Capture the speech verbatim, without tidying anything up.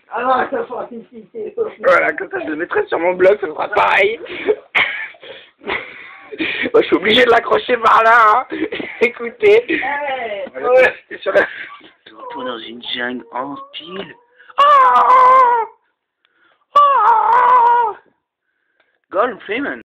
Ah non, ça fera une cité. Voilà, comme ça je le mettrai sur mon blog, ça sera pareil. Moi, je suis obligé de l'accrocher par là, hein. Écoutez. Hey, Voilà, ouais, c'est sur la... Je retourne dans une jungle en style. Ah! Ah! Golden Freeman.